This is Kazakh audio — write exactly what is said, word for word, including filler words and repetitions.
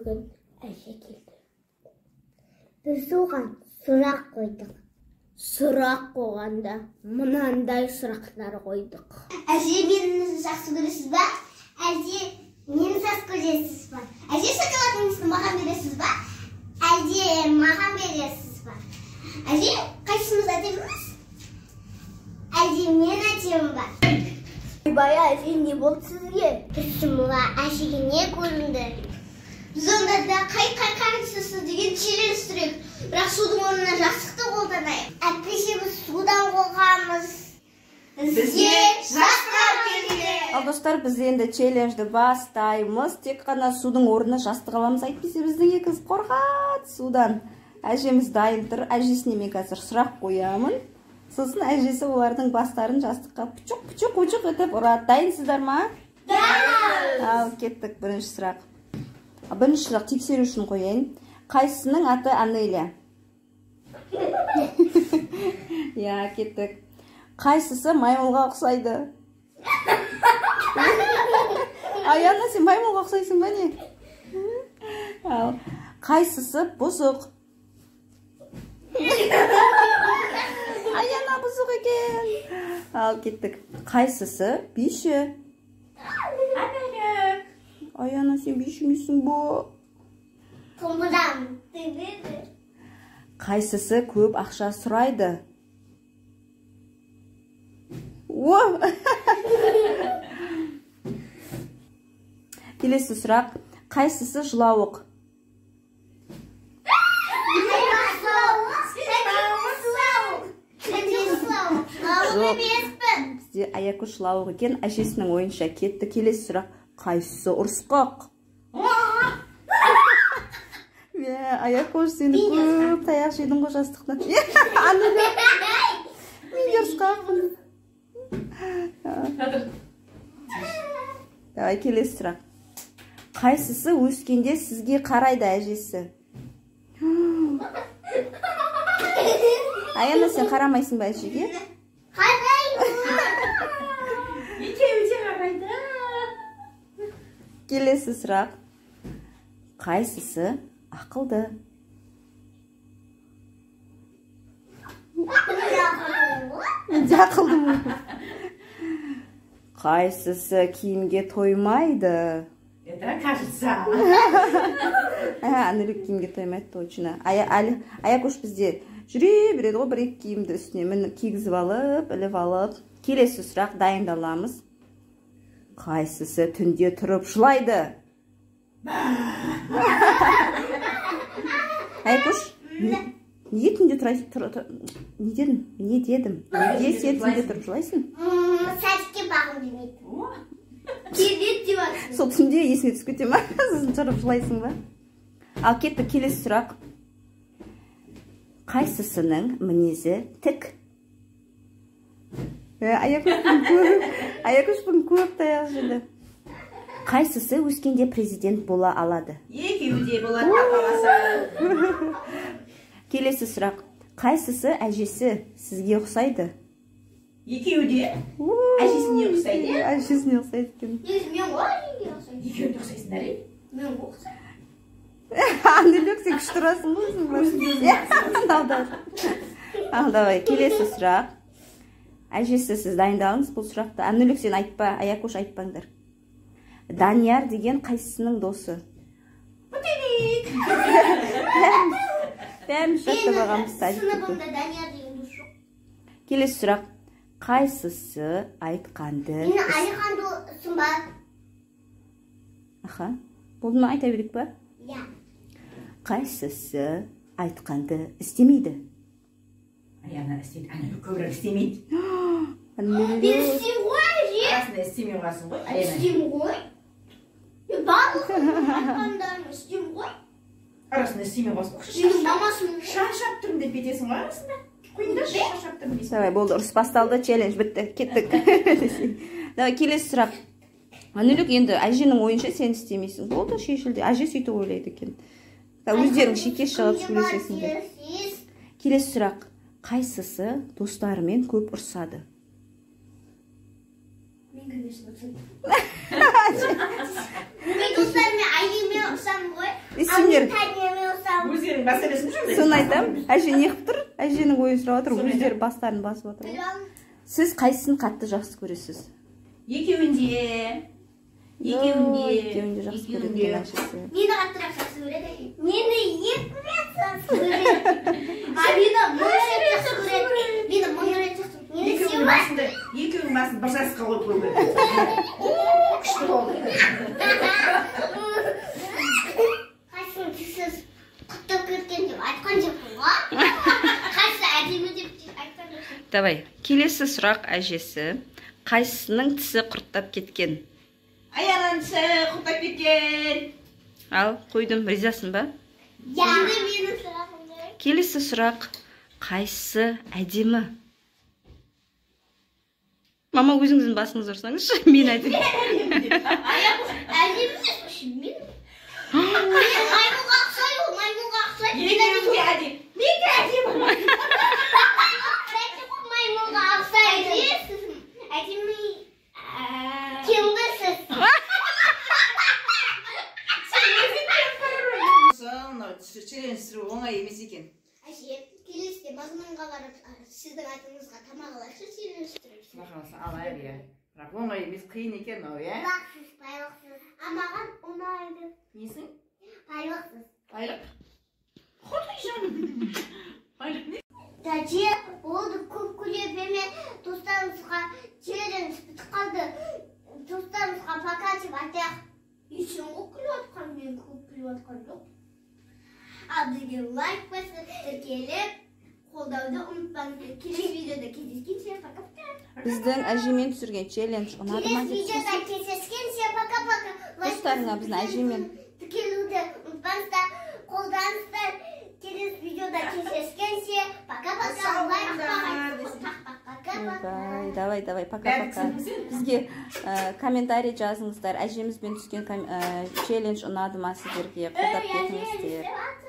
күн әже келді. Біз оған сұрақ қойдық. Сұрақ қойғанда мынандай сұрақтар қойдық. Әже, мені жақсы көресіз ба? Әже, мені жақсы көресіз ба? Әже, шоколадыңызды маған бересіз ба? Әже, маған бересіз ба? Әже, қайсымыз әдеміміз? Әже, мен әдемім ба? Ойбай, әже, не болды сізге? Түсімға әжеге не көрінді? Біз онда да қай-қай қайсысы деген челлендж түрек. Бірақ судың орнына жастықты қолданайық. Әйтпесе біз судан қорқамыз. Бізге жастық келді. Ал достар, біз енді челленджді бастаймыз. Тек қана судың орнына жастық аламыз. Әйтпесе біздің екі қыз қорқады судан. Әжеміз дайын тұр. Әжесіне мен қазір сұрақ қоямын. Сосын әжесі олардың бастарын жастыққа пұчық-пұчық етіп ұрады. Дайынсыздар ма? Да! Ал кеттік, бірінші сұрақ. Бірінші сұрақ тексеру үшін қояйын. Қайсысының аты Анеля? Я, кеттік. Қайсысы маймылға ұқсайды? Аяна, сен маймылға ұқсайсың ба не? Ал, қайсысы бұзық? Аяна бұзық екен. Ал, кеттік. Қайсысы биші? Аяна, сен бишімейсің бо? Томырам. Қайсысы көп ақша сұрайды? О! Келесі сұрақ. Қайсысы жылауық? Жоқ. Бізде Аякуш жылауық екен. Әжесінің ойынша кетті. Келесі сұрақ. Қайсысы ұрысқақ? Аякуш, сені көп таяқ жедің ғой жастықтан. Анеля, мен де ұрысқақпын. Давай, келесі сұрақ. Қайсысы өскенде сізге қарайды әжесі? Аяна, сен қарамайсың ба әжеге? Қараймын. Екеуі де қарайды. Келесі сұрақ. Қайсысы ақылды? Менде ақылды ма? Қайсысы киімге тоймайды? Это кажется. Анелік киімге тоймайды, точно. Аякуш бізде жүре береді ғой, бір-екі киімді үстіне мін кигізіп алып, іліп алып. Келесі сұрақ, дайындаламыз. Қайсысы түнде тұрып жылайды? Аякуш, неге түнде тұрайсың? Не дедім? Не дедім? Неге сен түнде тұрып жылайсың? Сәтке бағым демейді. Келет деп атсың. Сол түнде есіңе түсіп кете ма? Сосын тұрып жылайсың ба? Ал кетті, келесі сұрақ. Қайсысының мінезі тік? Аякуш бүгін көп таяқ жеді. Қайсысы өскенде президент бола алады? Екеуі де болады, қаласа. Келесі сұрақ. Қайсысы әжесі сізге ұқсайды? Екеуі де. Әжесіне ұқсайды? Әжесіне ұқсайды екен. Мен ғой әжеге ұқсайды. Екеуі де ұқсайсың, әре? Мен ұқсайды. Анелік, сен күшті ұрасың ғой. Ал, давай, келесі сұрақ. Әжесі, сіз дайындалыңыз бұл сұрақты. Анелік, сен айтпа, Аякуш айтпаңдар. Данияр деген қайсысының досы? Бұтелік. Бәріміз жақта бағамыз сәдік. Сыныбымда Данияр деген дос жоқ. Келесі сұрақ. Қайсысы айтқанды... Мені Алихан досым ба? Аха, болды ма, айта берек па? Я. Қайсысы айтқанды істемейді? Аяна істейді, Анелік көбірек істемейді. Мен істейм ғой, әже. Арасында істемей қаласың ғой, Аяна. Істейм ғой. Мен барлығын айтқандарын істейм ғой. Арасында істемей қаласың. Менің мамасының Шаршап тұрмын деп кетесің ғой арасында. Қойыңдаршы, шаршап тұрмын дейсің. Давай, болды, ұрыс басталды, челлендж бітті, кеттік. Давай, келесі сұрақ. Анелік, енді әженің ойынша сен істемейсің. Болды, шешілді. Әже сөйтіп ойлайды екен. Өздерің шеке шығып сөйлесесіңдер. Келесі сұрақ. Қайсысы достарымен көп ұрсады? Мен мен конечно мен достарыммен әйеліме ұқсамын ғой. Сендер тәнеме ұқсамын. Өздерің мәселесін жүрмейді. соны айтамын. Әже не қылып тұр? Әженің ойын сұрап отыр. Өздері бастарын басып отыр. Сіз қайсысын қатты жақсы көресіз? Екеуінде. Екеуінде. Екеуінде жақсы көреді әжесі. Мені қаттырақ жақсы көреді. Мені екі рет жақсы көреді. А мені мың рет жақсы көреді. Мені мың рет жақсы көреді. Екеуінің басында, екеуінің басын бір жасқа қойып қойып еді. Күшті болды. Қайсың тісіз құттап кеткен деп айтқан жоқпын ғой. Қайсы әдемі деп айтқан жоқпын. Давай, келесі сұрақ әжесі. Қайсысының тісі құрттап кеткен? Аяғынан тісі құрттап кеткен. Ал, қойдым, ризасың ба? Енді менің сұрағымды. Келесі сұрақ. Қайсысы әдемі? Мама, өзіңіздің басыңыз ұрсаңызшы, мен әдемі. Әдемі емес үшін мен. Маймылға ұқсайды ғой, маймылға ұқсайды. Екеуінде әдемі. Мен де әдемі. Маймылға ұқсайды. Әдемі кембі сіз. Челленджтіру оңай емес екен. Әже, келесіде мазмұнға барып, сіздің атыңызға тамақ алайықшы, челленджтіріп. Бақаласа алайық, иә. Бірақ оңай емес, қиын екен ол, иә? Байлықсыз, байлықсыз. А маған ұнайды. Несің? Байлықсыз. Байлық. Құдай жаным. Байлық не? Әже, болды көп күліп еме, достарыңызға челлендж бітіп қалды. Достарыңызға пока деп айтайық. Ешің ғой күліп атқан, мен көп күліп атқан жоқ. Абдыге лайк басып, тіркеліп, қолдауды ұмытпаңыздар. Келесі видеода кездескенше, пока-пока. Біздің әжемен түсірген челлендж ұнады ма Келесі деп видеода кездескенше, пока-пока. Достарыңа біздің әжемен Тіркелуді ұмытпаңыздар, қолданыңыздар. Келесі видеода кездескенше, пока-пока. Лайк Давай, давай, давай, пока-пока. Бізге комментарий жазыңыздар. Әжемізбен түскен челлендж ұнады ма сіздерге? Қолдап кетіңіздер.